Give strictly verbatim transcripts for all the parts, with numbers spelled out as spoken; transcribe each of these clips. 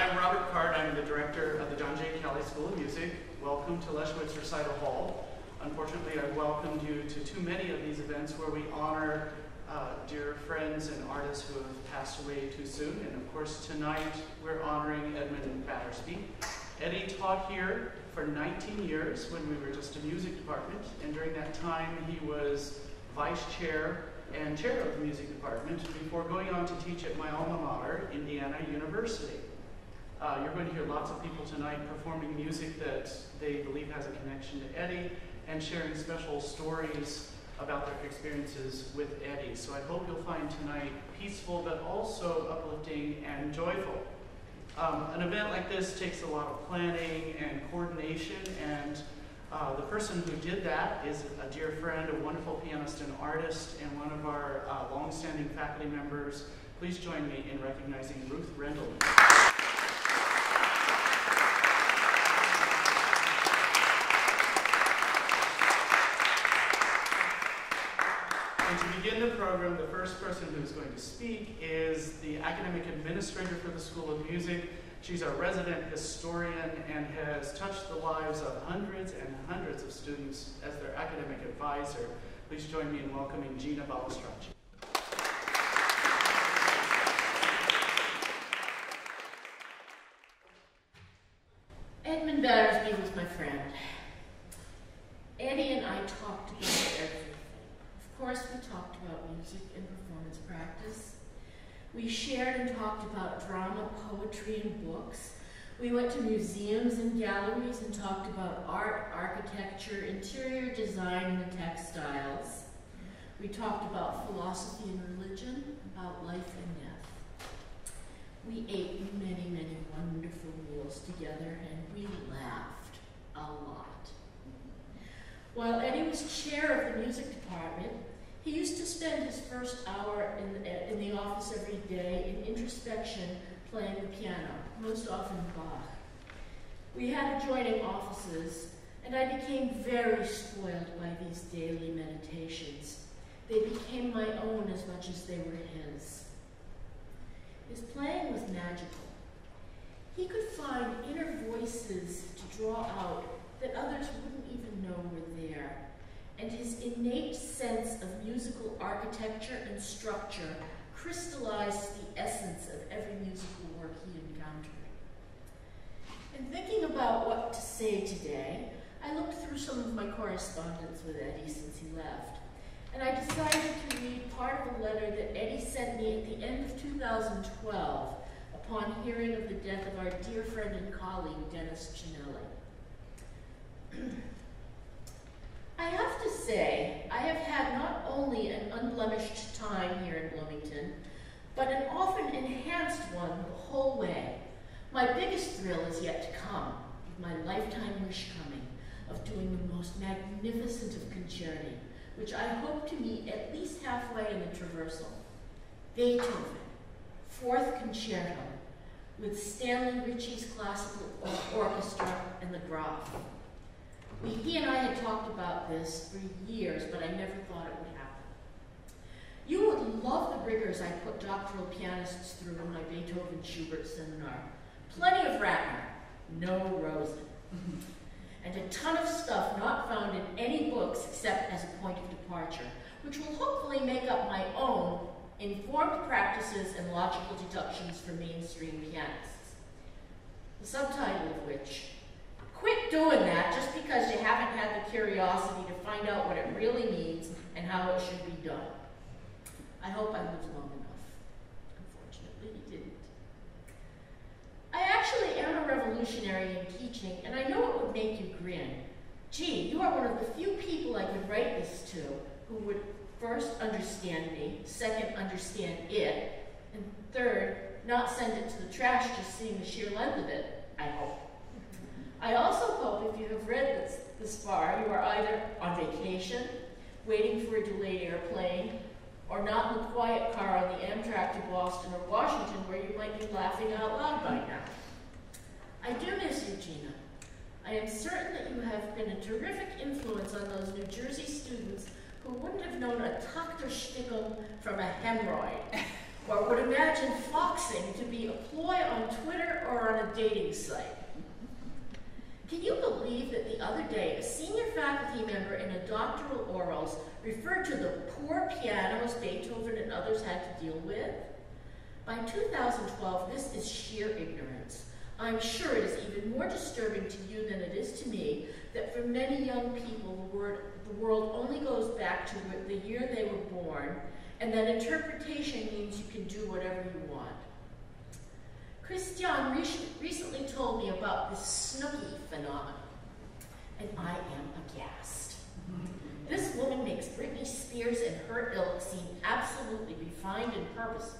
I'm Robert Card. I'm the director of the John J. Cali School of Music. Welcome to Leschwitz Recital Hall. Unfortunately, I've welcomed you to too many of these events where we honor uh, dear friends and artists who have passed away too soon. And of course, tonight we're honoring Edmund Battersby. Eddie taught here for nineteen years when we were just a music department. And during that time, he was vice chair and chair of the music department before going on to teach at my alma mater, Indiana University. Uh, you're going to hear lots of people tonight performing music that they believe has a connection to Eddie and sharing special stories about their experiences with Eddie. So I hope you'll find tonight peaceful but also uplifting and joyful. Um, an event like this takes a lot of planning and coordination, and Uh, the person who did that is a dear friend, a wonderful pianist and artist, and one of our uh, long-standing faculty members. Please join me in recognizing Ruth Rendelman. And to begin the program, the first person who's going to speak is the academic administrator for the School of Music. She's our resident historian and has touched the lives of hundreds and hundreds of students as their academic advisor. Please join me in welcoming Gina Balistracci. Edmund Battersby was my friend. Eddie and I talked about everything. Of course, we talked about music and performance practice. We shared and talked about drama, poetry, and books. We went to museums and galleries and talked about art, architecture, interior design, and the textiles. We talked about philosophy and religion, about life and death. We ate many, many wonderful meals together, and we laughed a lot. While Eddie was chair of the music department, he used to spend his first hour in the, in the office every day in introspection playing the piano, most often Bach. We had adjoining offices, and I became very spoiled by these daily meditations. They became my own as much as they were his. His playing was magical. He could find inner voices to draw out that others wouldn't even know were there. And his innate sense of musical architecture and structure crystallized the essence of every musical work he encountered. In thinking about what to say today, I looked through some of my correspondence with Eddie since he left, and I decided to read part of a letter that Eddie sent me at the end of two thousand twelve upon hearing of the death of our dear friend and colleague, Dennis Cinelli. I have to say, I have had not only an unblemished time here in Bloomington, but an often enhanced one the whole way. My biggest thrill is yet to come, with my lifetime wish coming, of doing the most magnificent of concerti, which I hope to meet at least halfway in the traversal. Beethoven, Fourth Concerto, with Stanley Ritchie's classical orchestra and the Graf. We, he and I had talked about this for years, but I never thought it would happen. You would love the rigors I put doctoral pianists through in my Beethoven Schubert seminar. Plenty of Ratner, no Rosen. And a ton of stuff not found in any books except as a point of departure, which will hopefully make up my own informed practices and logical deductions for mainstream pianists. The subtitle of which, quit doing that just because you haven't had the curiosity to find out what it really means and how it should be done. I hope I lived long enough. Unfortunately, he didn't. I actually am a revolutionary in teaching, and I know it would make you grin. Gee, you are one of the few people I could write this to who would first understand me, second understand it, and third, not send it to the trash just seeing the sheer length of it, I hope. I also hope if you have read this, this far, you are either on vacation, waiting for a delayed airplane, or not in the quiet car on the Amtrak to Boston or Washington where you might be laughing out loud by now. I do miss you, Gina. I am certain that you have been a terrific influence on those New Jersey students who wouldn't have known a Takter Stickel from a hemorrhoid, or would imagine foxing to be a ploy on Twitter or on a dating site. Can you believe that the other day, a senior faculty member in a doctoral orals referred to the poor pianos Beethoven and others had to deal with? By two thousand twelve, this is sheer ignorance. I'm sure it is even more disturbing to you than it is to me that for many young people, the, word, the world only goes back to the year they were born, and that interpretation means you can do whatever you want. Christian re recently told me about this Snooki phenomenon, and I am aghast. This woman makes Britney Spears and her ilk seem absolutely refined and purposeful.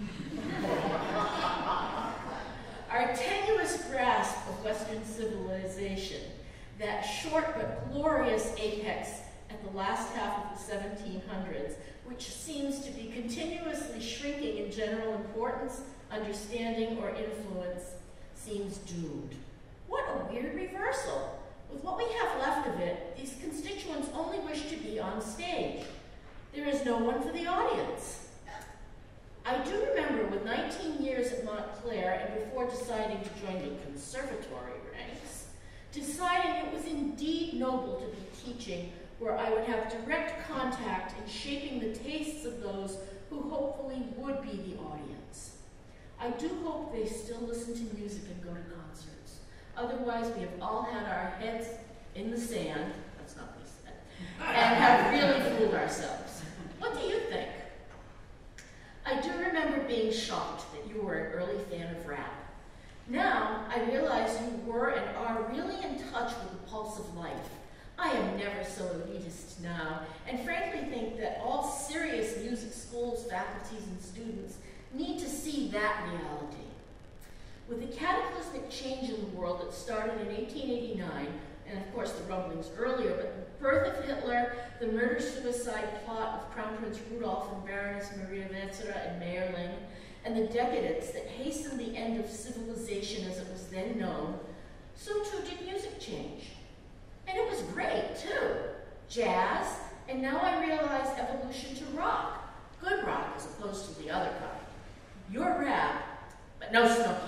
Our tenuous grasp of Western civilization, that short but glorious apex at the last half of the seventeen hundreds, which seems to be continuously shrinking in general importance, understanding, or influence, seems doomed. What a weird reversal. With what we have left of it, these constituents only wish to be on stage. There is no one for the audience. I do remember with nineteen years at Montclair and before deciding to join the conservatory ranks, deciding it was indeed noble to be teaching where I would have direct contact in shaping the tastes of those who hopefully would be the audience. I do hope they still listen to music and go to concerts. Otherwise, we have all had our heads in the sand, that's not what he said, and have really fooled ourselves. What do you think? I do remember being shocked that you were an early fan of rap. Now, I realize you were and are really in touch with the pulse of life. I am never so elitist now, and frankly think that all serious music schools, faculties, and students need to see that reality. With the cataclysmic change in the world that started in eighteen eighty-nine, and of course the rumblings earlier, but the birth of Hitler, the murder-suicide plot of Crown Prince Rudolph and Baroness Maria Wetzera and Mayerling, and the decadence that hastened the end of civilization as it was then known, so too did music change. And it was great, too. Jazz, and now I realize evolution to rock. Good rock as opposed to the other kind. Your rap, but no Snooki.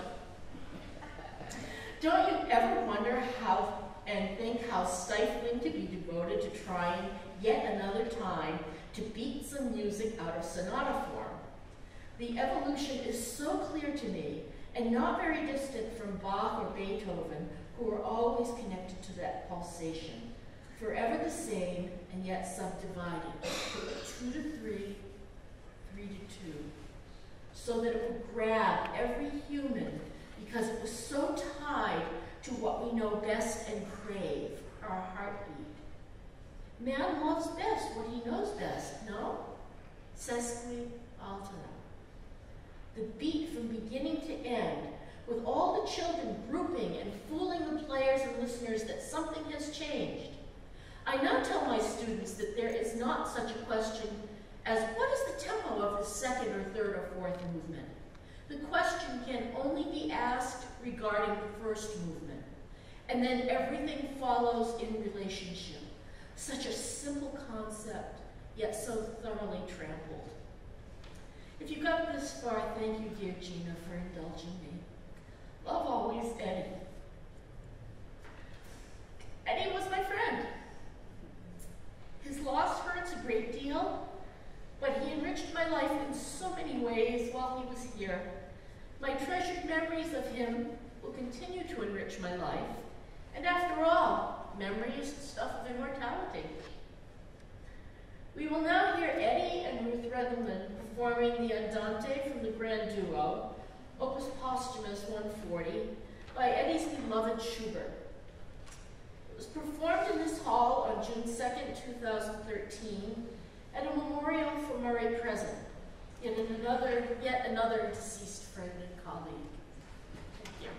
Don't you ever wonder how and think how stifling to be devoted to trying yet another time to beat some music out of sonata form? The evolution is so clear to me, and not very distant from Bach or Beethoven, who are always connected to that pulsation, forever the same and yet subdivided, two to three, three to two, so that it would grab every human because it was so tied to what we know best and crave, our heartbeat. Man loves best what he knows best, no? Sesqui altera. The beat from beginning to end, with all the children grouping and fooling the players and listeners that something has changed. I now tell my students that there is not such a question as what is the tempo of the second or third or fourth movement. The question can only be asked regarding the first movement, and then everything follows in relationship. Such a simple concept, yet so thoroughly trampled. If you got this far, thank you, dear Gina, for indulging me. Love always, Eddie. Eddie was my friend. His loss hurts a great deal, but he enriched my life in so many ways while he was here. My treasured memories of him will continue to enrich my life, and after all, memory is the stuff of immortality. We will now hear Eddie and Ruth Redelman performing the Andante from the Grand Duo, Opus Posthumous one forty, by Eddie's beloved Schubert. It was performed in this hall on June second, two thousand thirteen, at a memorial for Murray Present, yet another, yet another deceased friend and colleague. Thank you.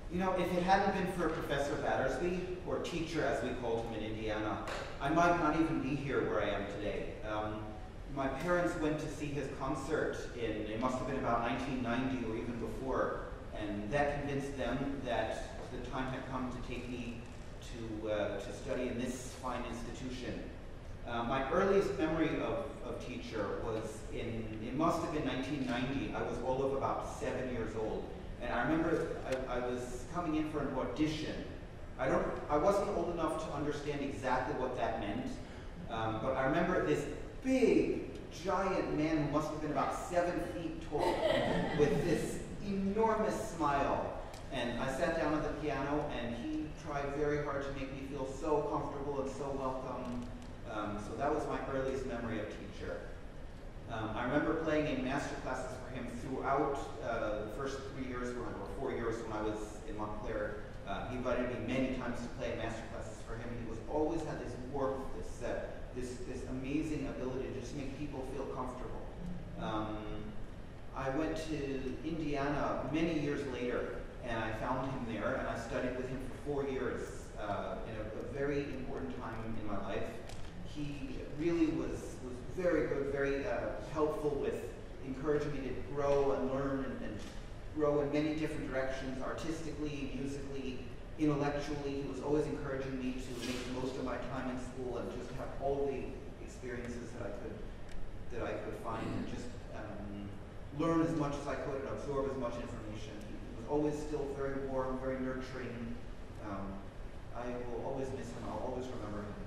You know, if it hadn't been for Professor Battersby, or teacher as we called him in Indiana, I might not even be here where I am today. Um, my parents went to see his concert in, it must have been about nineteen ninety or even before, and that convinced them that the time had come to take me to, uh, to study in this fine institution. Uh, my earliest memory of, of teacher was in, it must have been nineteen ninety. I was all of about seven years old. And I remember I, I was coming in for an audition. I don't, I wasn't old enough to understand exactly what that meant, um, but I remember this big, giant man who must have been about seven feet tall with this enormous smile. And I sat down at the piano and he tried very hard to make me feel so comfortable and so welcome. Um, so that was my earliest memory of teacher. Um, I remember playing in master classes for him throughout uh, the first three years, when, or four years when I was in Montclair. Uh, he invited me many times to play in master classes for him. He was always had this warmth, this, uh, this, this amazing ability to just make people feel comfortable. Um, I went to Indiana many years later, and I found him there, and I studied with him for four years uh, in a, a very important time in my life. He really was, was very good, very uh, helpful with encouraging me to grow and learn and, and grow in many different directions, artistically, musically, intellectually. He was always encouraging me to make the most of my time in school and just have all the experiences that I could that I could find and just um, learn as much as I could and absorb as much information. He was always still very warm, very nurturing. Um, I will always miss him. I'll always remember him.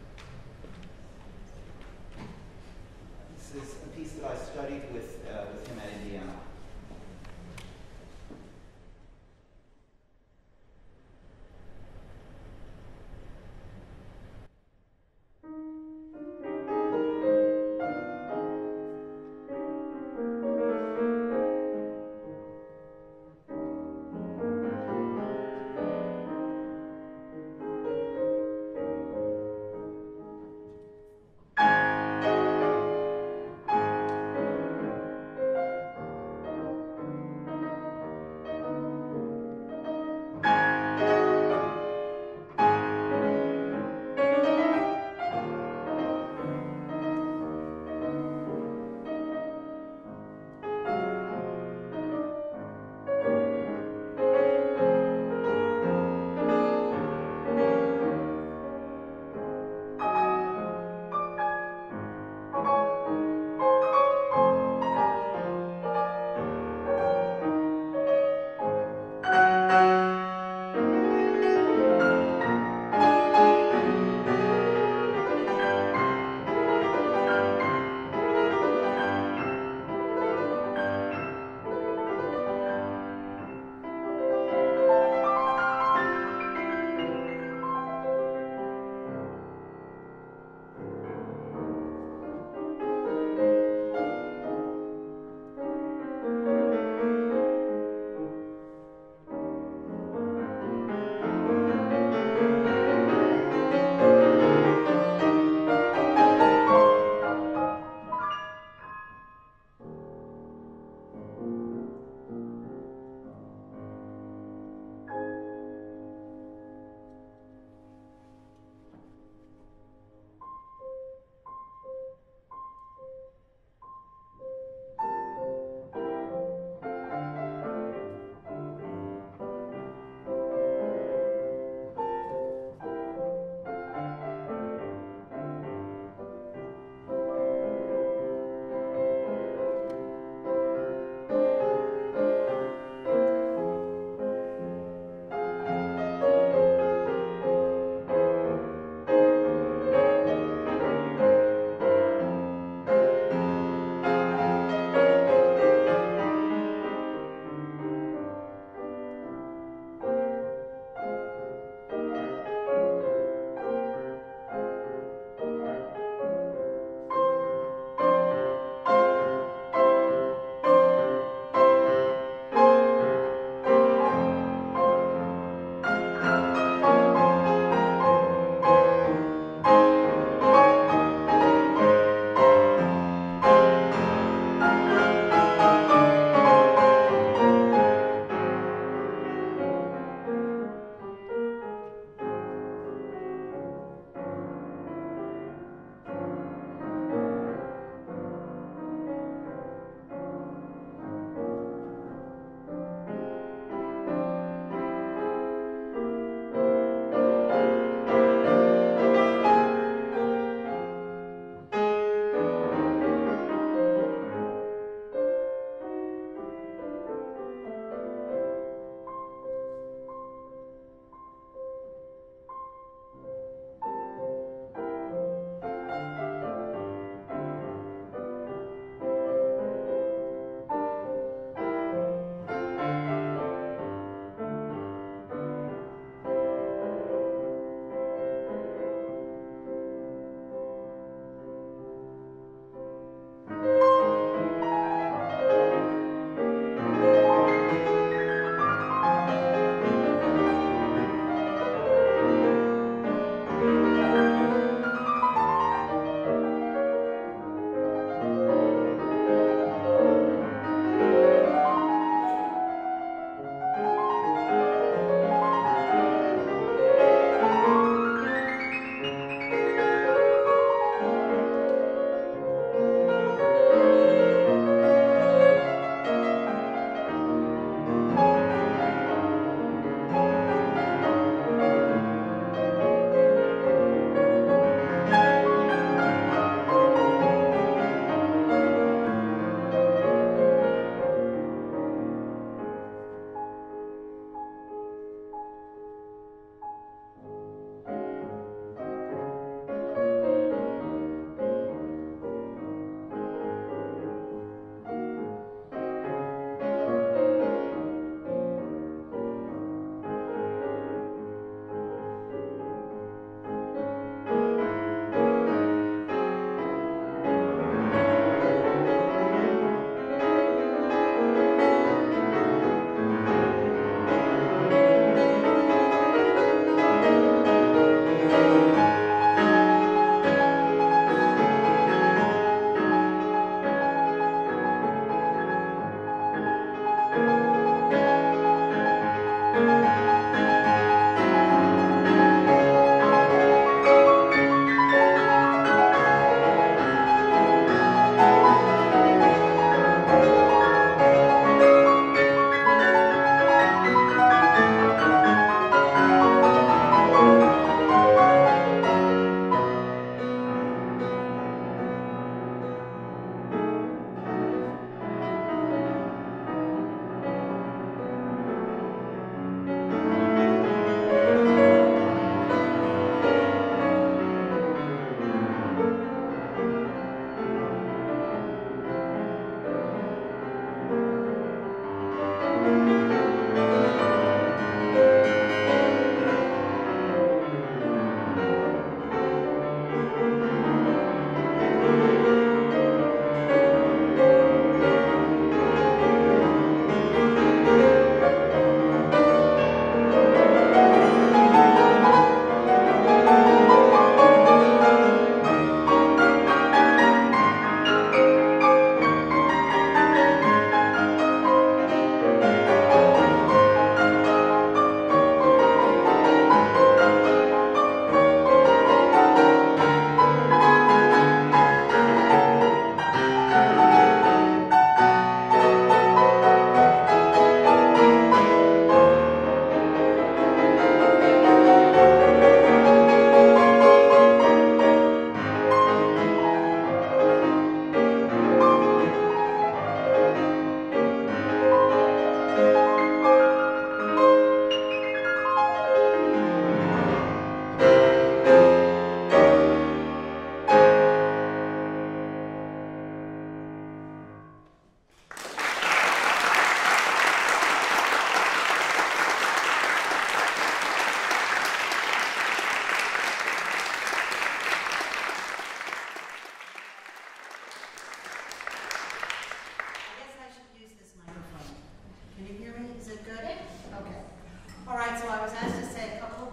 This is a piece that I studied with, uh, with him at Indiana.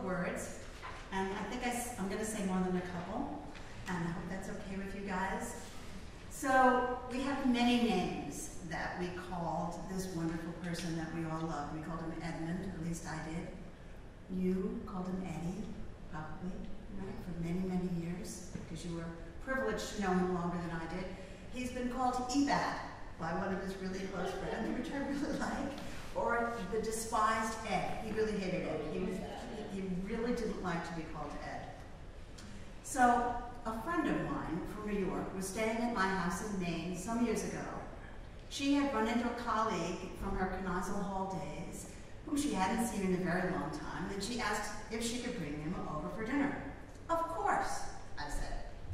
words, and I think I, I'm going to say more than a couple, and I hope that's okay with you guys. So we have many names that we called this wonderful person that we all love. We called him Edmund, at least I did. You called him Eddie, probably, right, for many, many years, because you were privileged to know him longer than I did. He's been called Ebad by one of his really close friends, which I really like, or the despised Ed. He really hated Ed. He, was, he really didn't like to be called Ed. So a friend of mine from New York was staying at my house in Maine some years ago. She had run into a colleague from her Knausel Hall days, whom she hadn't seen in a very long time, and she asked if she could bring him over for dinner. Of course, I said.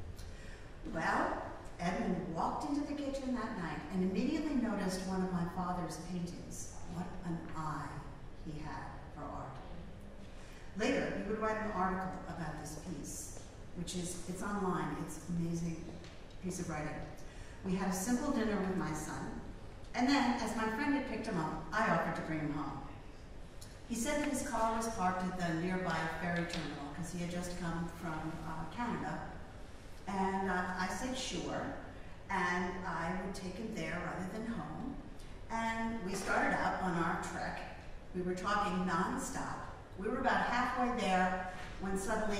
Well, Edmund walked into the kitchen that night and immediately noticed one of my father's paintings. What an eye he had for art. Later, he would write an article about this piece, which is, it's online, it's an amazing piece of writing. We had a simple dinner with my son, and then, as my friend had picked him up, I offered to bring him home. He said that his car was parked at the nearby ferry terminal because he had just come from uh, Canada. And uh, I said sure, and I would take him there rather than home. And we started out on our trek. We were talking nonstop. We were about halfway there when suddenly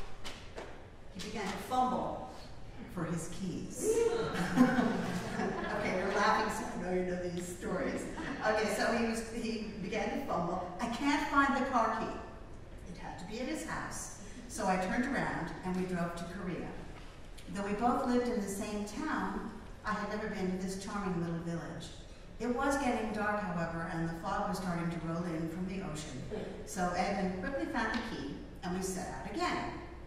he began to fumble for his keys. Okay, you're laughing, so I know you know these stories. Okay, so he was he began to fumble. I can't find the car key. It had to be at his house. So I turned around and we drove to Korea. Though we both lived in the same town, I had never been to this charming little village. It was getting dark, however, and the fog was starting to roll in from the ocean. So Edmund quickly found the key, and we set out again.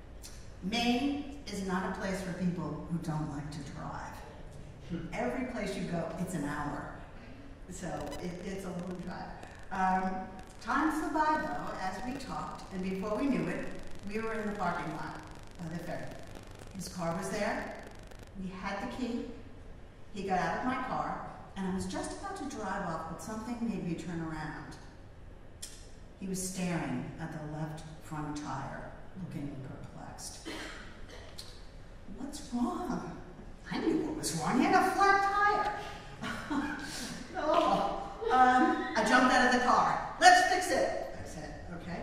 Maine is not a place for people who don't like to drive. Every place you go, it's an hour. So it, it's a long drive. Um, time flew by, though, as we talked, and before we knew it, we were in the parking lot by the ferry. His car was there, we had the key, he got out of my car, and I was just about to drive off, but something made me turn around. He was staring at the left front tire, looking perplexed. What's wrong? I knew what was wrong, he had a flat tire. Oh. um, I jumped out of the car. Let's fix it, I said, okay.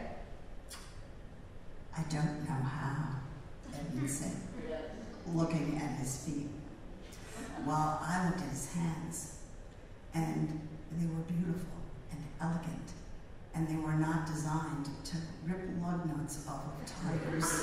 I don't know how, Edmund said, looking at his feet, while I looked at his hands, and they were beautiful and elegant, and they were not designed to rip lug nuts off of tires.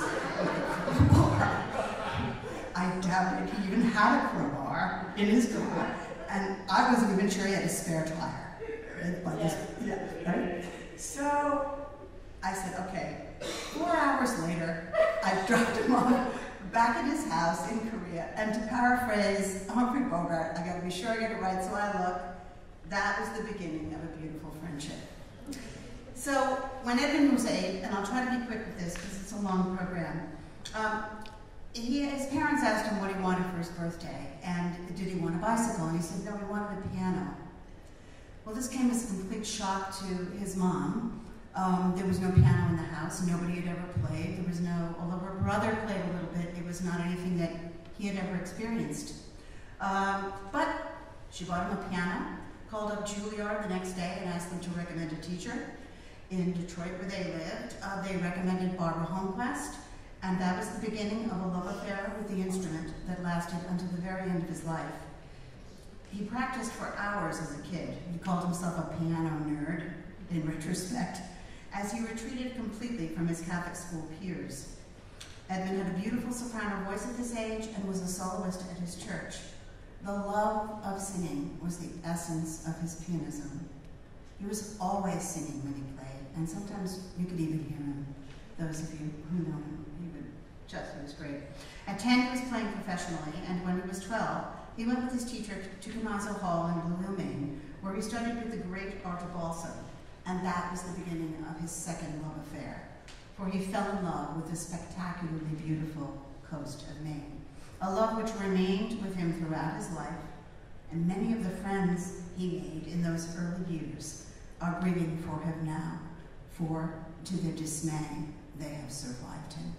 I doubted he even had a crowbar in his car, and I wasn't even sure he had a spare tire. But yeah. Yeah, right? So I said, okay. Four hours later, I dropped him off back at his house in Korea, and to paraphrase Humphrey Bogart, I gotta be sure I get it right, so I look, that was the beginning of a beautiful friendship. So when Edmund was eight, and I'll try to be quick with this because it's a long program, um, he, his parents asked him what he wanted for his birthday, and did he want a bicycle, and he said no, he wanted a piano. Well, this came as a complete shock to his mom. Um, there was no piano in the house, nobody had ever played, there was no, although her brother played a little bit, it was not anything that he had ever experienced. Um, but she bought him a piano, called up Juilliard the next day and asked them to recommend a teacher. In Detroit, where they lived, uh, they recommended Barbara Holmquist, and that was the beginning of a love affair with the instrument that lasted until the very end of his life. He practiced for hours as a kid. He called himself a piano nerd, in retrospect, as he retreated completely from his Catholic school peers. Edmund had a beautiful soprano voice at this age and was a soloist at his church. The love of singing was the essence of his pianism. He was always singing when he played, and sometimes you could even hear him. Those of you who know him, he would just, he was great. At ten, he was playing professionally, and when he was twelve, he went with his teacher to Knausel Hall in Blue Hill, Maine, where he studied with the great Arthur Balsam. And that was the beginning of his second love affair, for he fell in love with the spectacularly beautiful coast of Maine, a love which remained with him throughout his life, and many of the friends he made in those early years are grieving for him now, for to their dismay, they have survived him.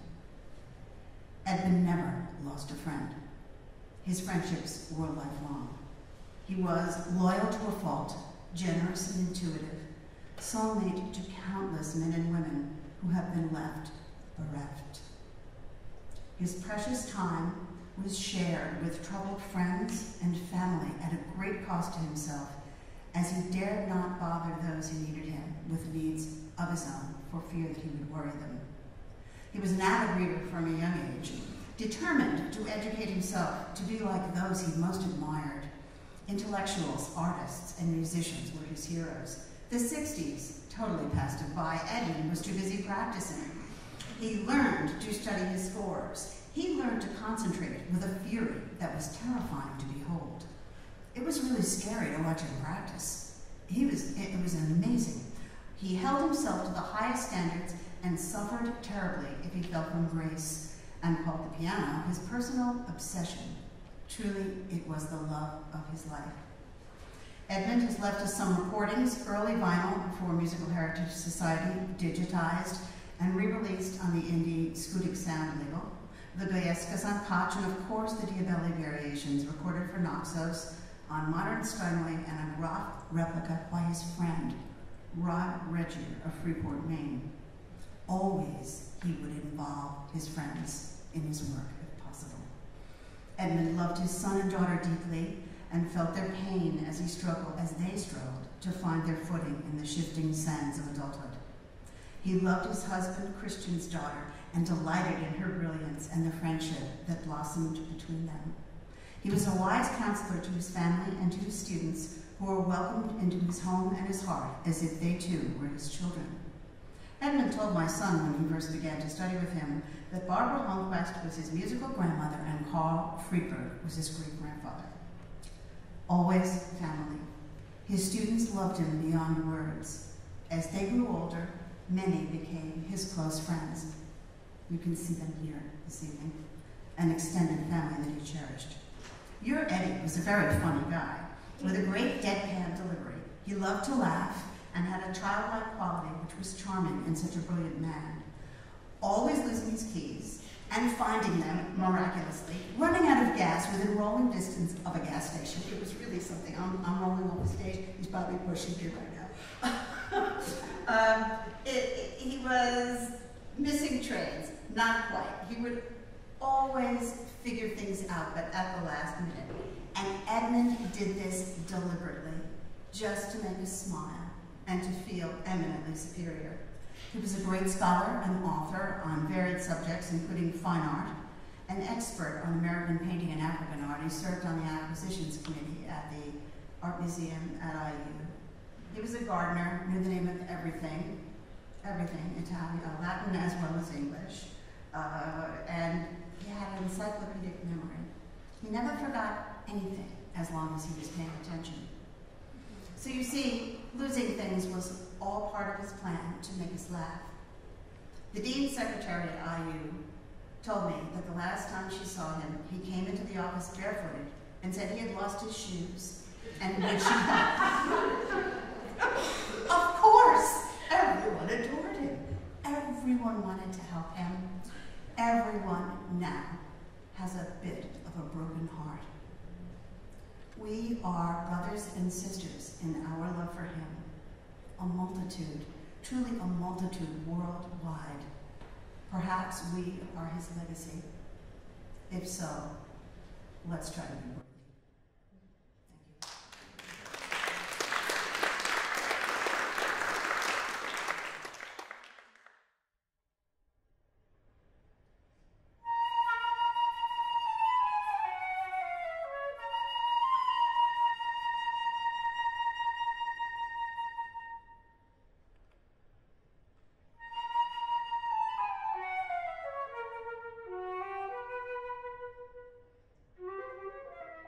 Edmund never lost a friend. His friendships were lifelong. He was loyal to a fault, generous and intuitive, soulmate to countless men and women who have been left bereft. His precious time was shared with troubled friends and family at a great cost to himself, as he dared not bother those who needed him with needs of his own for fear that he would worry them. He was an avid reader from a young age, determined to educate himself to be like those he most admired. Intellectuals, artists, and musicians were his heroes. The sixties totally passed him by. Edmund was too busy practicing. He learned to study his scores. He learned to concentrate with a fury that was terrifying to behold. It was really scary to watch him practice. He was, it was amazing. He held himself to the highest standards and suffered terribly if he fell from grace, and called the piano his personal obsession. Truly, it was the love of his life. Edmund has left us some recordings, early vinyl for Musical Heritage Society, digitized and re-released on the indie Skudik Sound label, the Goyeskas on Koch, and of course the Diabelli variations recorded for Naxos on Modern Steinway and a Groff replica by his friend, Rod Regier of Freeport, Maine. Always he would involve his friends in his work if possible. Edmund loved his son and daughter deeply and felt their pain as he struggled, as they struggled to find their footing in the shifting sands of adulthood. He loved his husband, Christian's daughter, and delighted in her brilliance and the friendship that blossomed between them. He was a wise counselor to his family and to his students, who were welcomed into his home and his heart as if they too were his children. Edmund told my son when he first began to study with him that Barbara Holmquist was his musical grandmother and Carl Friedberg was his great-grandfather. Always family. His students loved him beyond words. As they grew older, many became his close friends. You can see them here this evening, an extended family that he cherished. Your Eddie was a very funny guy with a great deadpan delivery. He loved to laugh and had a childlike quality which was charming in such a brilliant man. Always losing his keys and finding them miraculously, running out of gas within rolling distance of a gas station. It was really something. I'm, I'm rolling off the stage. He's probably pushing me right now. um, it, it, he was missing trains, not quite. He would always figure things out, but at the last minute. And Edmund did this deliberately, just to make us smile and to feel eminently superior. He was a great scholar and author on varied subjects, including fine art, an expert on American painting and African art. He served on the acquisitions committee at the Art Museum at I U. He was a gardener, knew the name of everything, everything, Italian, uh, Latin as well as English, uh, and he had an encyclopedic memory. He never forgot anything as long as he was paying attention. So you see, losing things was all part of his plan to make us laugh. The Dean's secretary at I U told me that the last time she saw him, he came into the office barefooted and said he had lost his shoes and would she help? Of course! Everyone adored him. Everyone wanted to help him. Everyone now has a bit of a broken heart. We are brothers and sisters in our love for him. A multitude, truly a multitude worldwide. Perhaps we are his legacy. If so, let's try to be worthy. Thank you.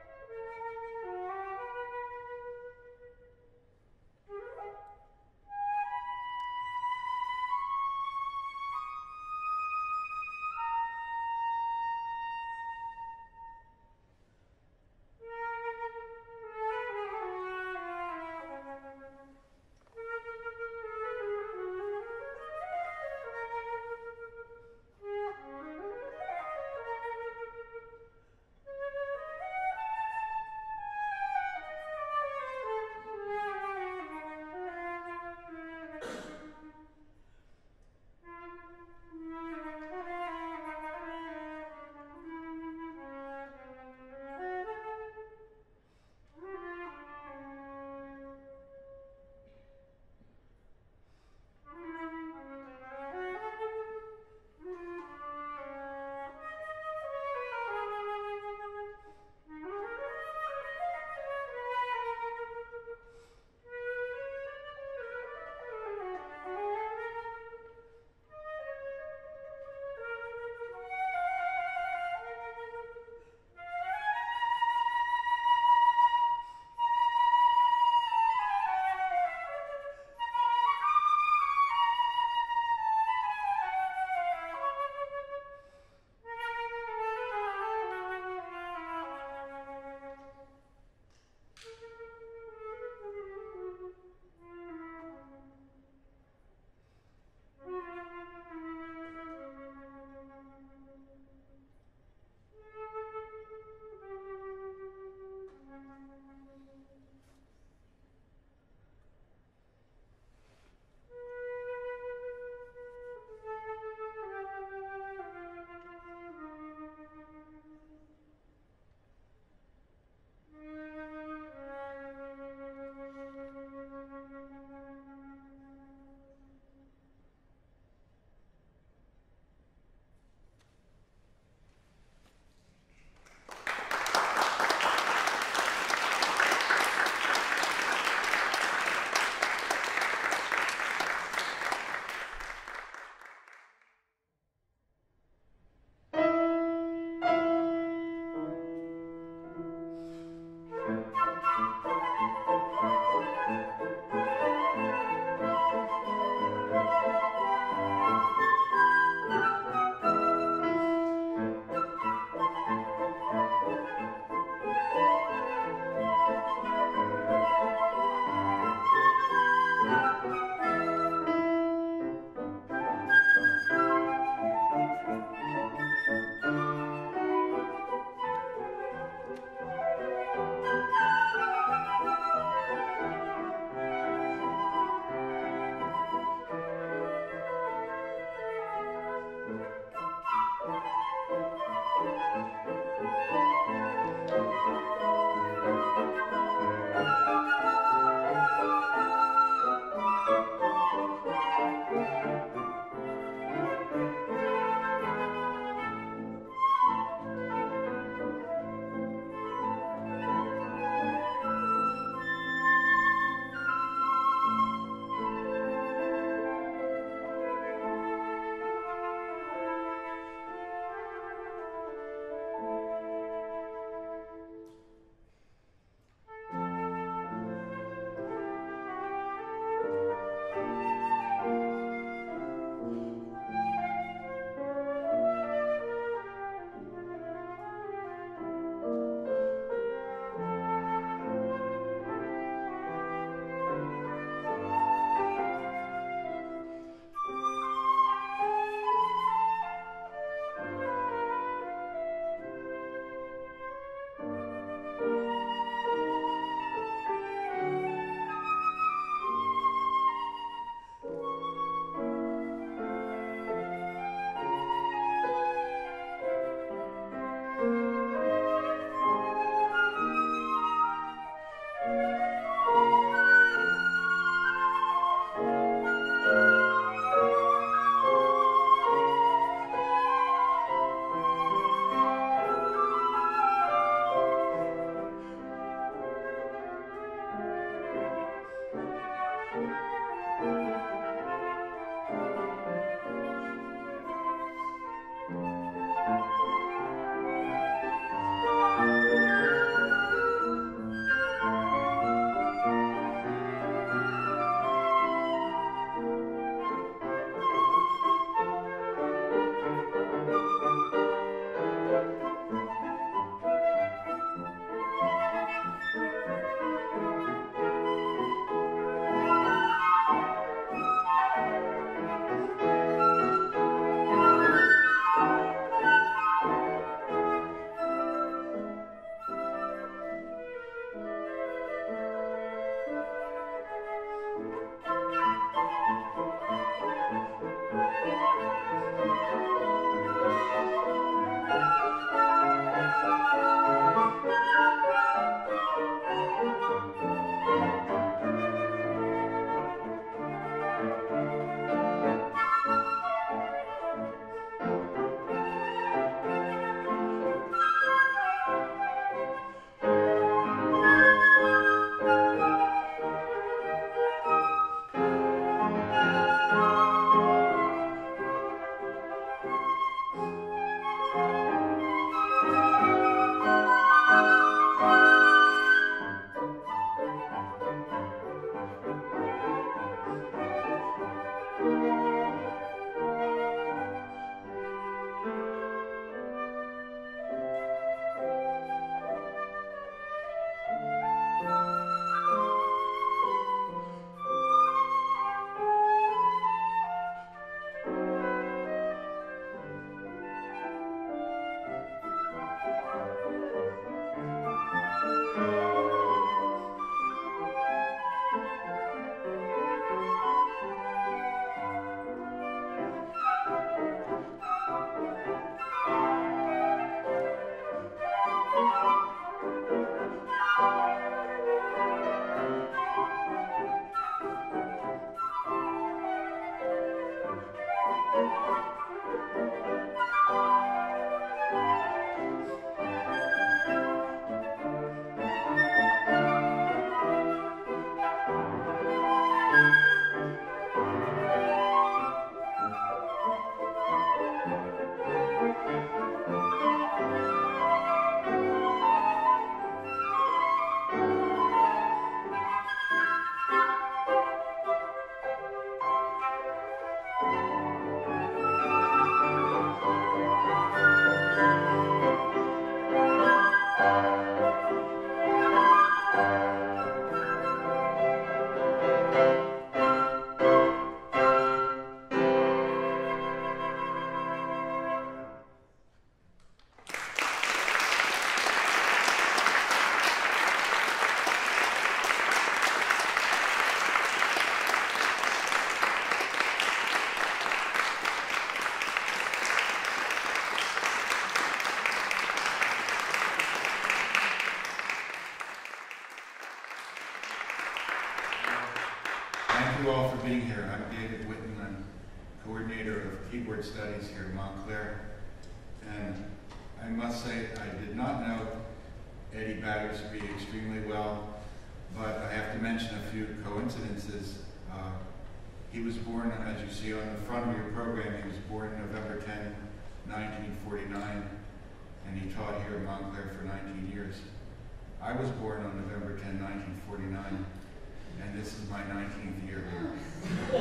administrator of keyboard studies here at Montclair. And I must say, I did not know Eddie Battersby extremely well, but I have to mention a few coincidences. Uh, he was born, as you see on the front of your program, he was born November tenth, nineteen forty-nine, and he taught here at Montclair for nineteen years. I was born on November tenth, nineteen forty-nine, and this is my nineteenth year here.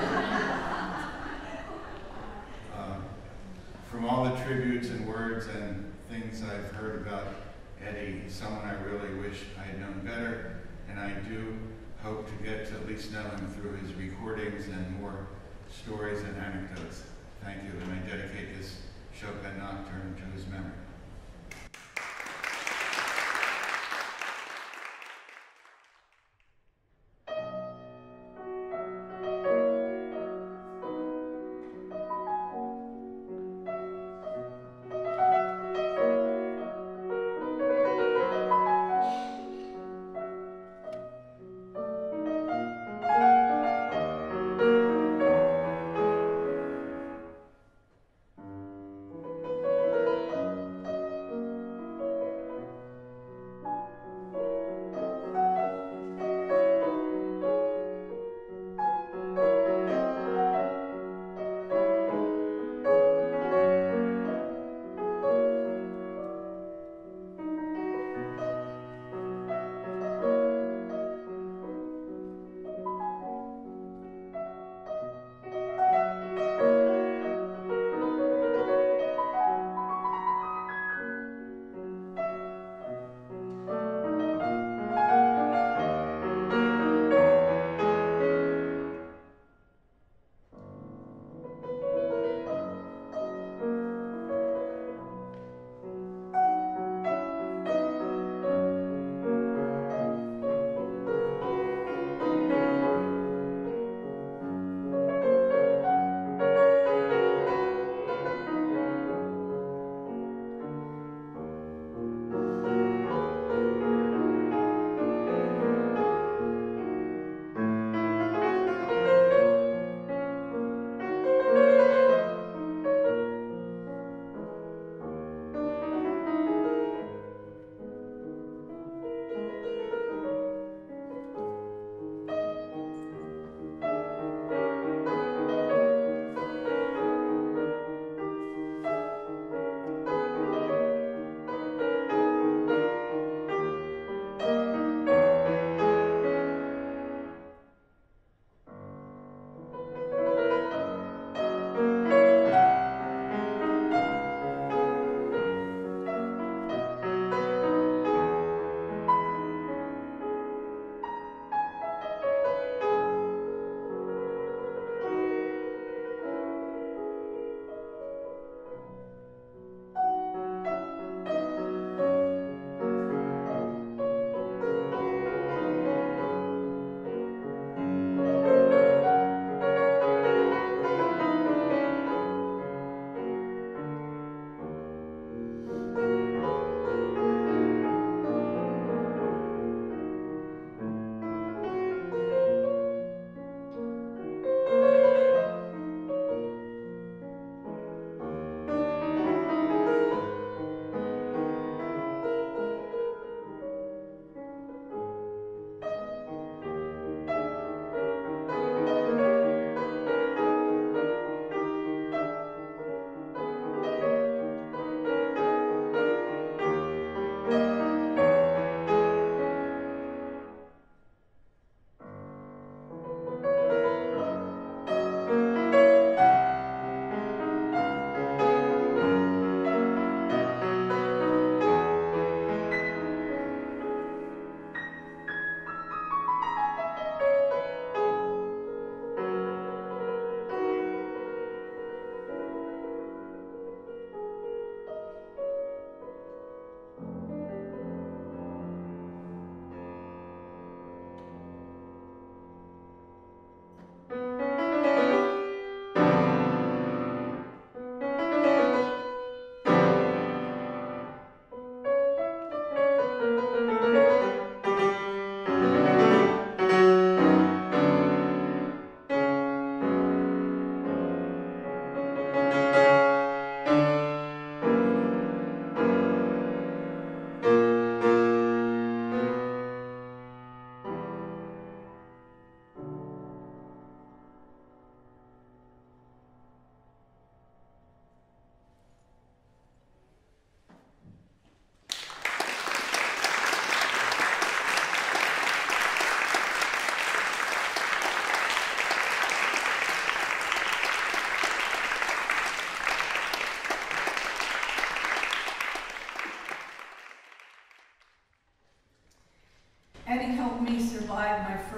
uh, from all the tributes and words and things I've heard about Eddie, someone I really wish I had known better, and I do hope to get to at least know him through his recordings and more stories and anecdotes. Thank you, and I dedicate this Chopin Nocturne to his memory.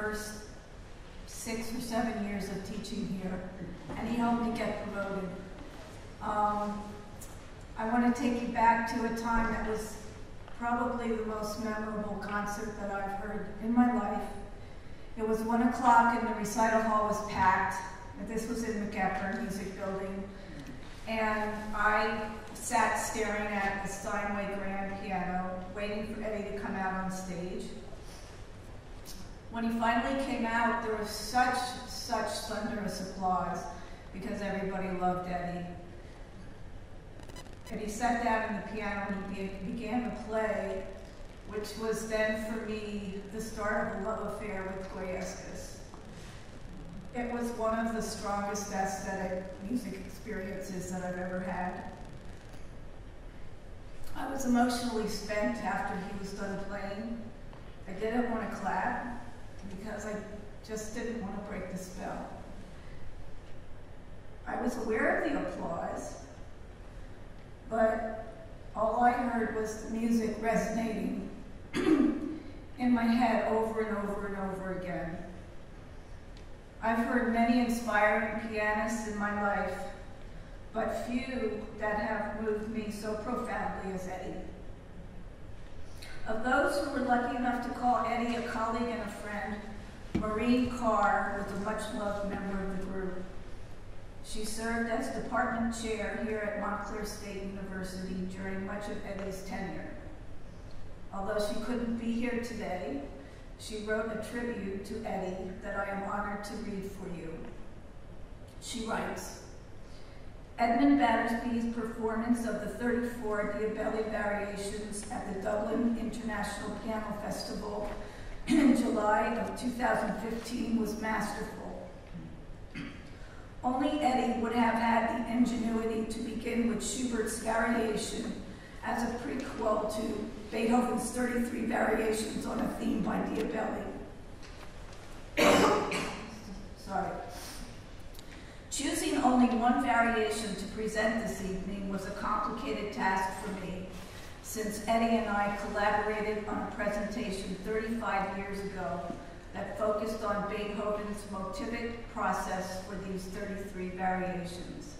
first six or seven years of teaching here, and he helped me get promoted. Um, I want to take you back to a time that was probably the most memorable concert that I've heard in my life. It was one o'clock and the recital hall was packed. This was in McEachern Music Building. And I sat staring at the Steinway grand piano, waiting for Eddie to come out on stage. When he finally came out, there was such, such thunderous applause because everybody loved Eddie. And he sat down at the piano and he be began to play, which was then for me the start of a love affair with Goyescas. It was one of the strongest aesthetic music experiences that I've ever had. I was emotionally spent after he was done playing. I didn't want to clap because I just didn't want to break the spell. I was aware of the applause, but all I heard was the music resonating in my head over and over and over again. I've heard many inspiring pianists in my life, but few that have moved me so profoundly as Eddie. Of those who were lucky enough to call Eddie a colleague and a friend, Maureen Carr was a much-loved member of the group. She served as department chair here at Montclair State University during much of Eddie's tenure. Although she couldn't be here today, she wrote a tribute to Eddie that I am honored to read for you. She writes, Edmund Battersby's performance of the thirty-four Diabelli Variations at the Dublin International Piano Festival in July of two thousand fifteen was masterful. Only Eddie would have had the ingenuity to begin with Schubert's Variation as a prequel to Beethoven's thirty-three Variations on a theme by Diabelli. Sorry. Choosing only one variation to present this evening was a complicated task for me, since Eddie and I collaborated on a presentation thirty-five years ago that focused on Beethoven's motivic process for these thirty-three variations.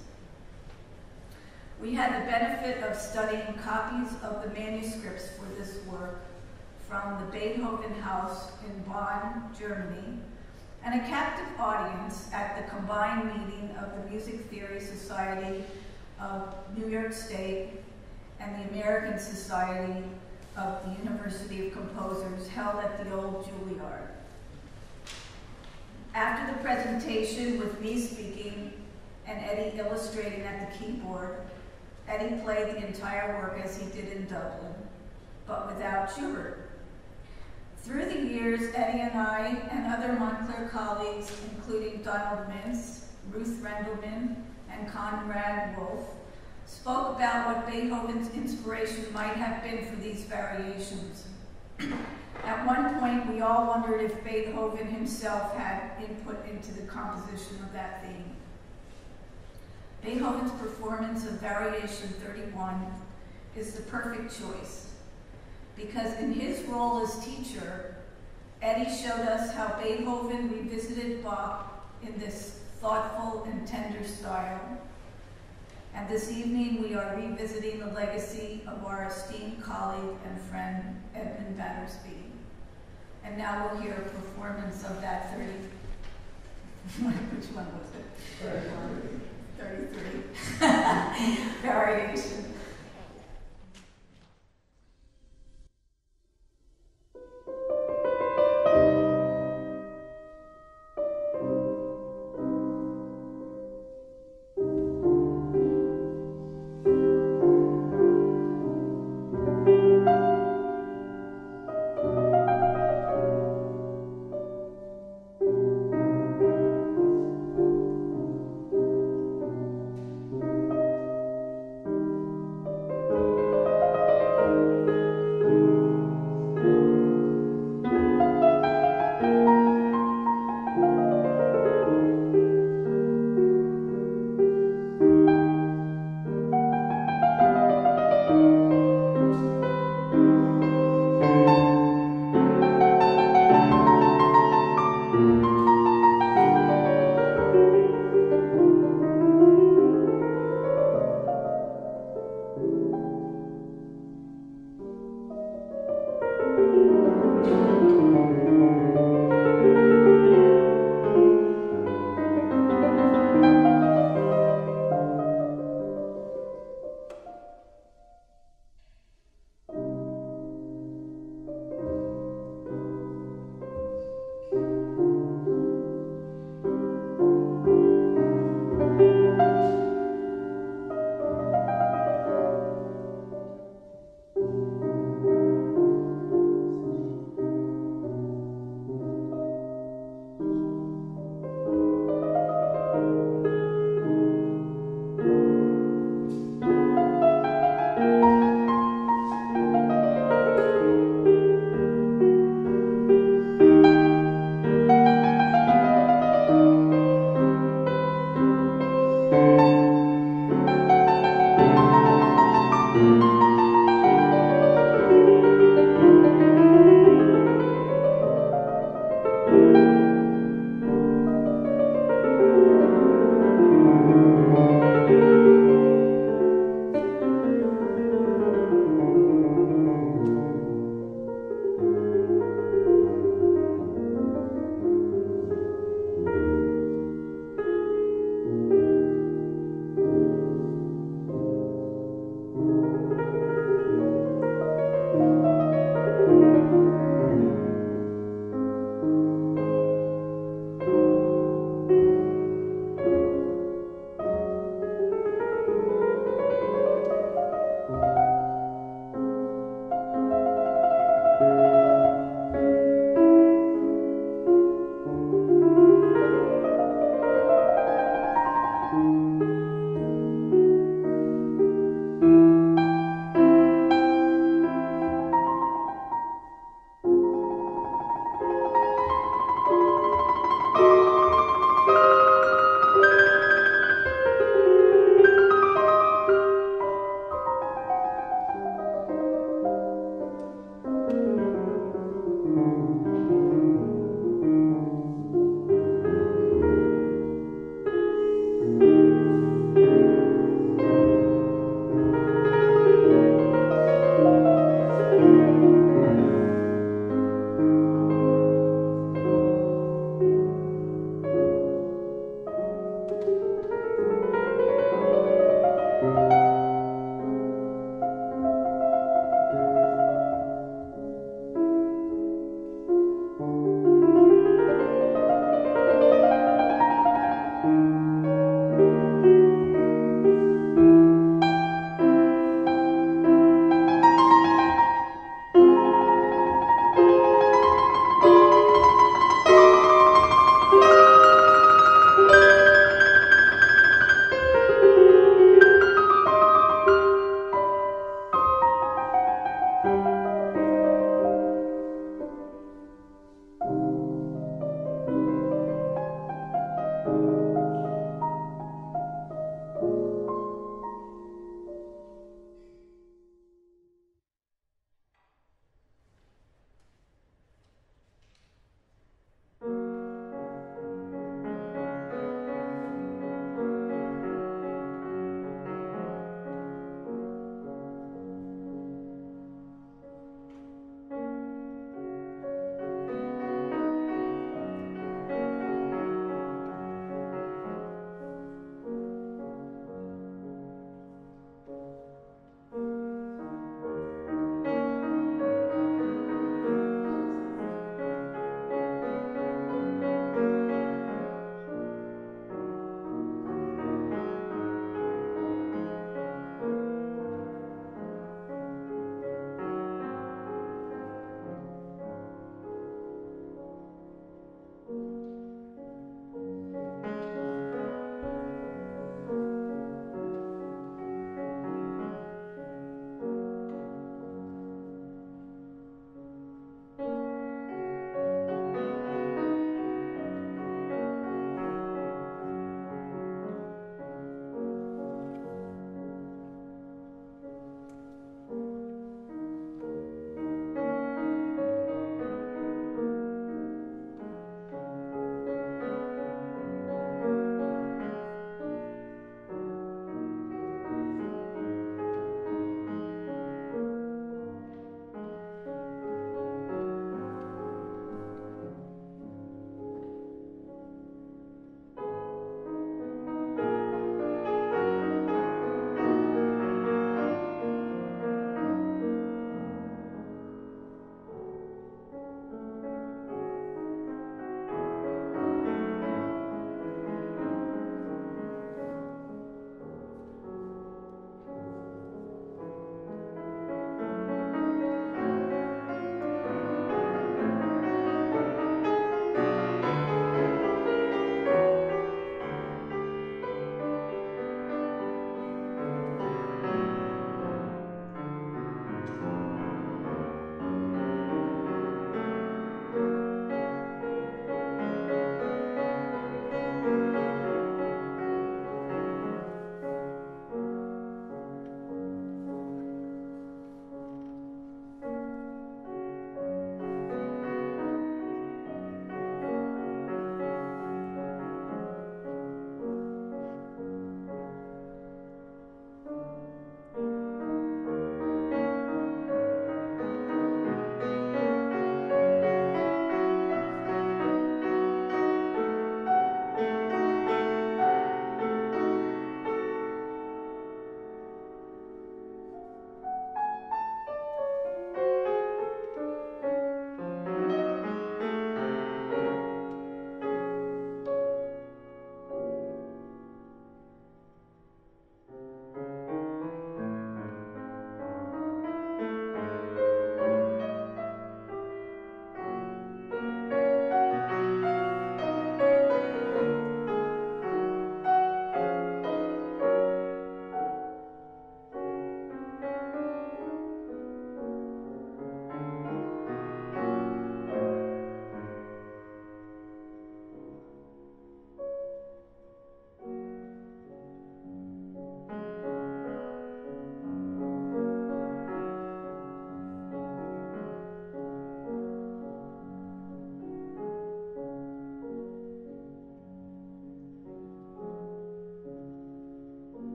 We had the benefit of studying copies of the manuscripts for this work from the Beethoven House in Bonn, Germany, and a captive audience at the combined meeting of the Music Theory Society of New York State and the American Society of the University of Composers held at the old Juilliard. After the presentation, with me speaking and Eddie illustrating at the keyboard, Eddie played the entire work as he did in Dublin, but without Schubert. Through the years, Eddie and I and other Montclair colleagues, including Donald Mintz, Ruth Rendelman, and Conrad Wolf, spoke about what Beethoven's inspiration might have been for these variations. At one point, we all wondered if Beethoven himself had input into the composition of that theme. Beethoven's performance of Variation thirty-one is the perfect choice, because in his role as teacher, Eddie showed us how Beethoven revisited Bach in this thoughtful and tender style. And this evening, we are revisiting the legacy of our esteemed colleague and friend, Edmund Battersby. And now we'll hear a performance of that thirty, which one was it? thirty-one. thirty-three. Variation.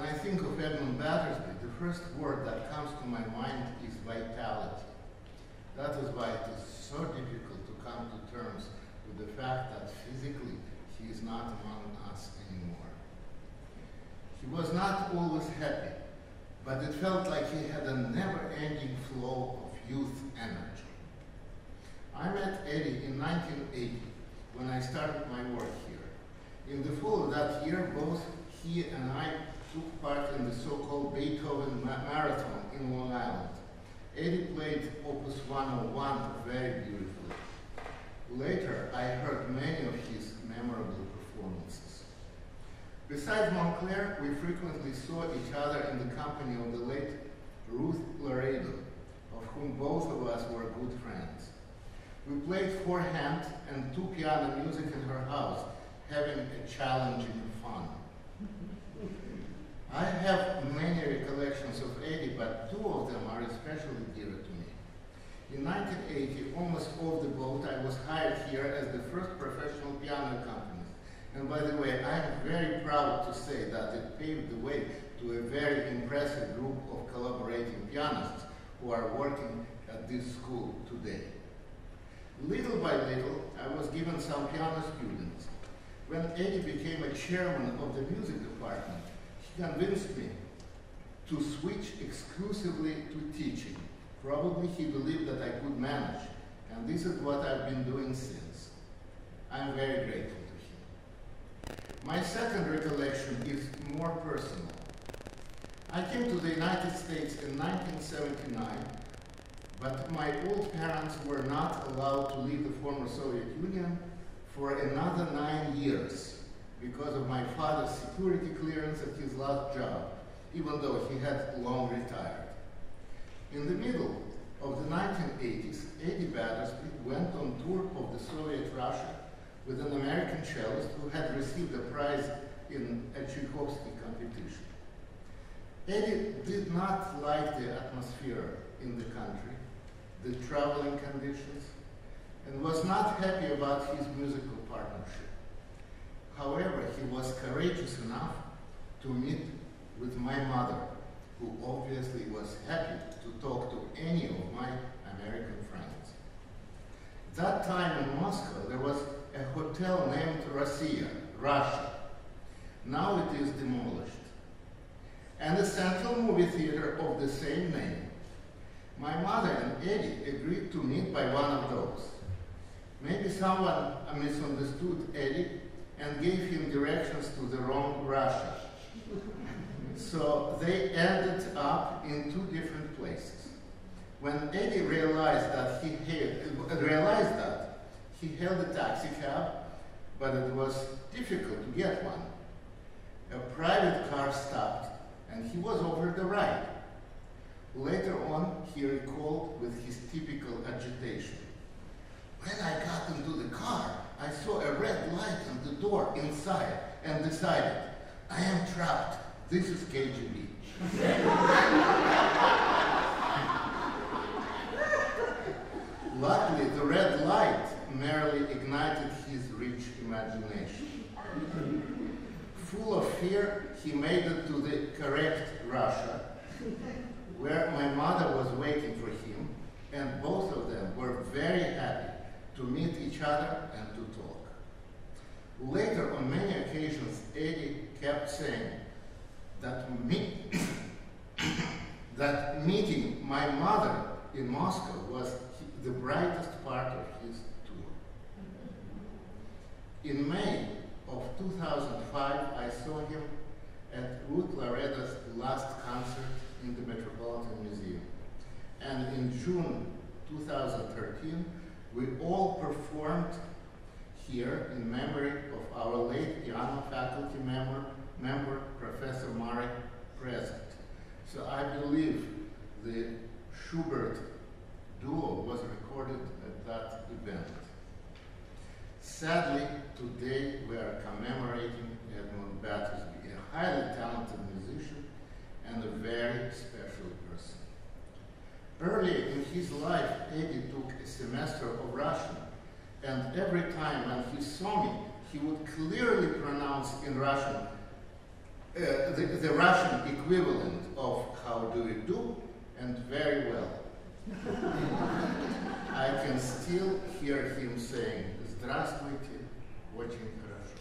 I think of Edmund Battersby, the first word that comes to my mind is vitality. That is why it is so difficult to come to terms with the fact that physically he is not among us anymore. He was not always happy, but it felt like he had a never-ending flow of youth energy. I met Eddie in nineteen eighty when I started my work here. In the fall of that year, both he and I took part in the so-called Beethoven ma Marathon in Long Island. Eddie played Opus one oh one very beautifully. Later, I heard many of his memorable performances. Besides Montclair, we frequently saw each other in the company of the late Ruth Laredo, of whom both of us were good friends. We played four-hand and two piano music in her house, having a challenging fun. I have many recollections of Eddie, but two of them are especially dear to me. In nineteen eighty, almost off the boat, I was hired here as the first professional piano accompanist. And by the way, I am very proud to say that it paved the way to a very impressive group of collaborating pianists who are working at this school today. Little by little, I was given some piano students. When Eddie became a chairman of the music department, he convinced me to switch exclusively to teaching. Probably he believed that I could manage, and this is what I've been doing since. I'm very grateful to him. My second recollection is more personal. I came to the United States in nineteen seventy-nine, but my old parents were not allowed to leave the former Soviet Union for another nine years because of my father's security clearance at his last job, even though he had long retired. In the middle of the nineteen eighties, Eddie Battersby went on tour of the Soviet Russia with an American cellist who had received a prize in a Tchaikovsky competition. Eddie did not like the atmosphere in the country, the traveling conditions, and was not happy about his musical partnership. However, he was courageous enough to meet with my mother, who obviously was happy to talk to any of my American friends. That time in Moscow, there was a hotel named Russia, Russia. Now it is demolished. And a central movie theater of the same name. My mother and Eddie agreed to meet by one of those. Maybe someone misunderstood Eddie and gave him directions to the wrong Russia. So they ended up in two different places. When Eddie realized that he hailed, realized that, he hailed a taxi cab, but it was difficult to get one. A private car stopped, and he was offered a ride. Later on, he recalled with his typical agitation. When I got into the car, I saw a red light on the door inside and decided, I am trapped. This is K G B. Luckily, the red light merely ignited his rich imagination. Full of fear, he made it to the correct Russia, where my mother was waiting for him, and both of them were very happy to meet each other and to talk. Later, on many occasions, Eddie kept saying that, me that meeting my mother in Moscow was the brightest part of his tour. In May of two thousand five, I saw him at Ruth Laredo's last concert in the Metropolitan Museum. And in June two thousand thirteen, we all performed here in memory of our late piano faculty member, member Professor Marek present. So I believe the Schubert duo was recorded at that event. Sadly, today we are commemorating Edmund Battersby, a highly talented musician and a very special person. Early in his life, Eddie took a semester of Russian, and every time when he saw me, he would clearly pronounce in Russian, uh, the, the Russian equivalent of how do you do and very well. I can still hear him saying, "Здравствуйте, очень хорошо."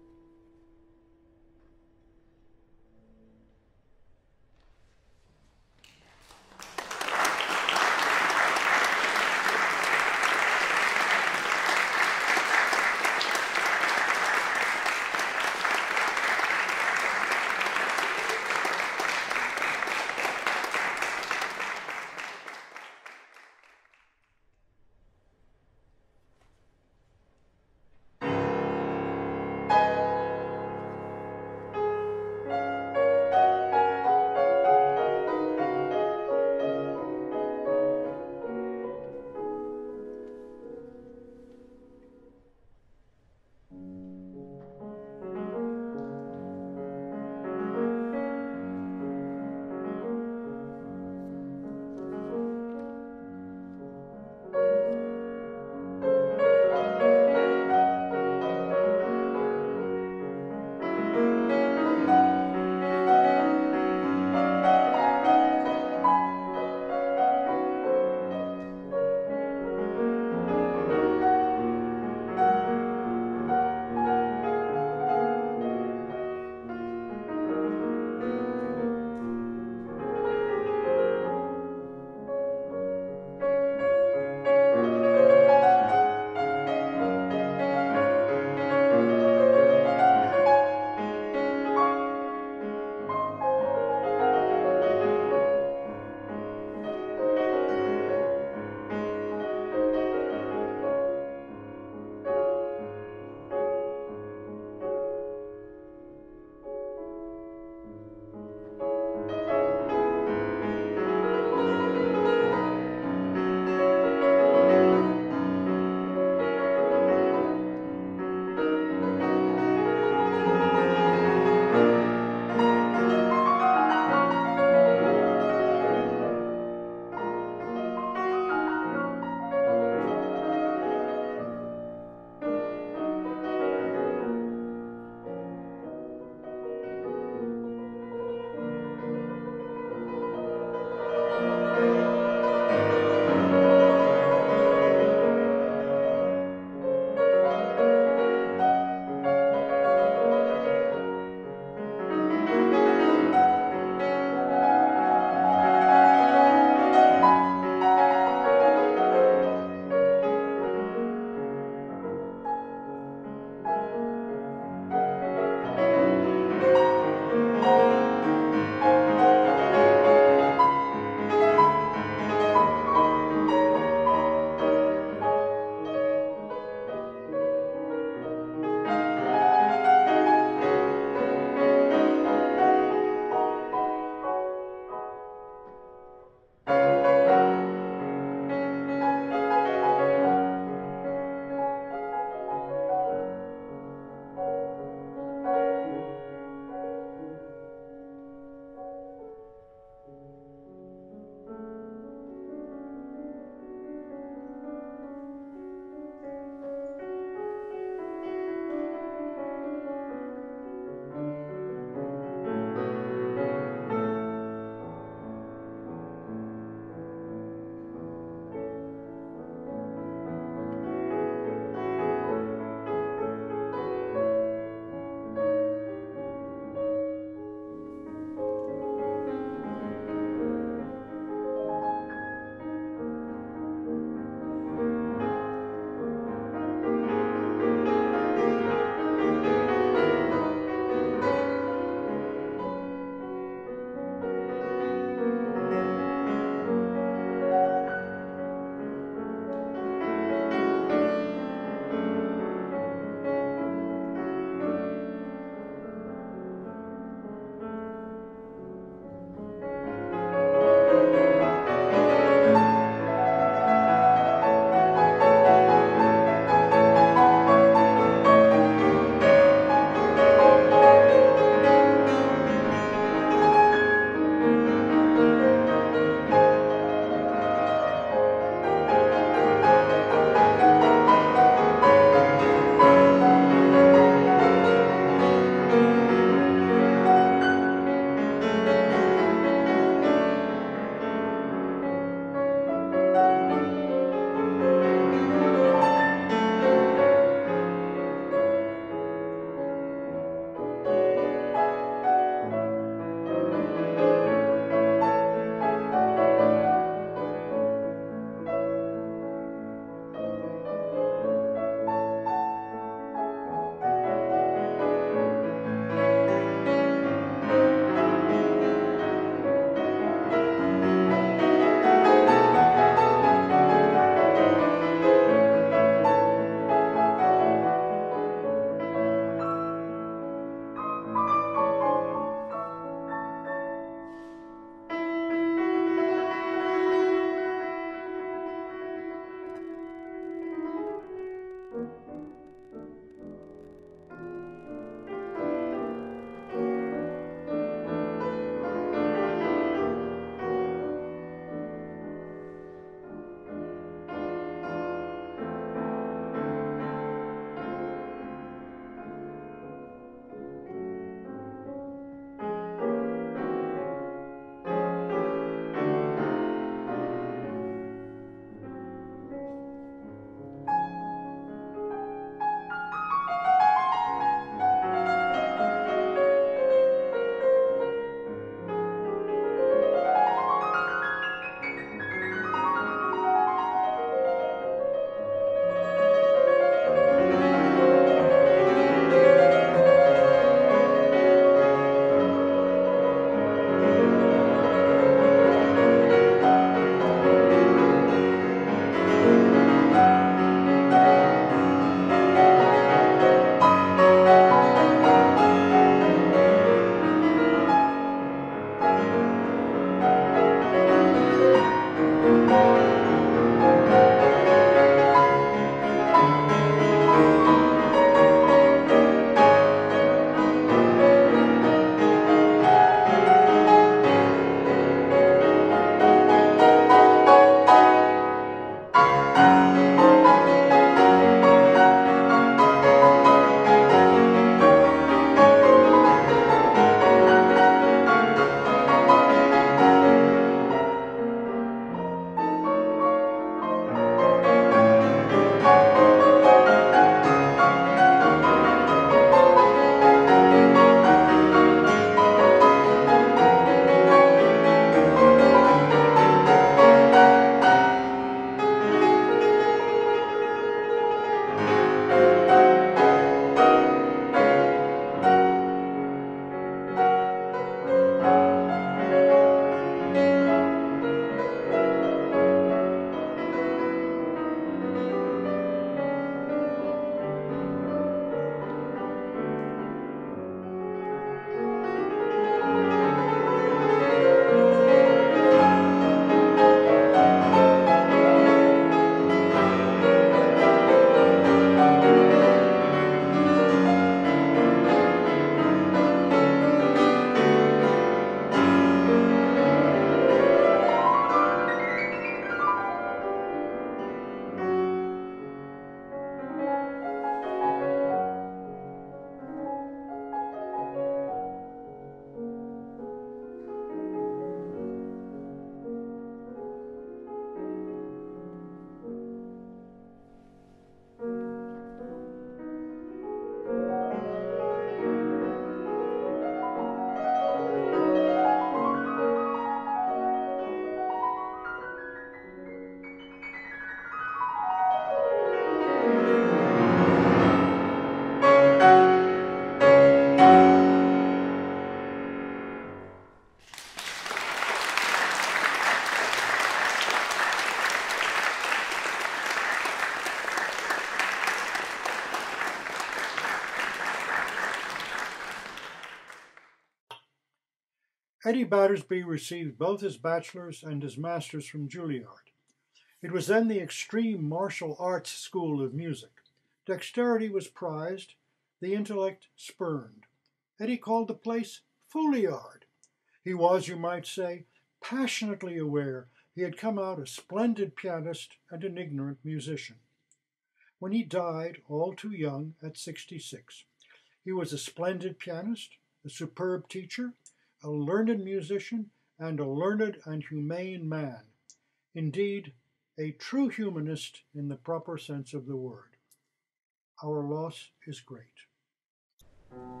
Eddie Battersby received both his bachelor's and his master's from Juilliard. It was then the extreme martial arts school of music. Dexterity was prized, the intellect spurned. Eddie called the place Fouliard. He was, you might say, passionately aware he had come out a splendid pianist and an ignorant musician. When he died, all too young, at sixty-six, he was a splendid pianist, a superb teacher, a learned musician, and a learned and humane man. Indeed, a true humanist in the proper sense of the word. Our loss is great.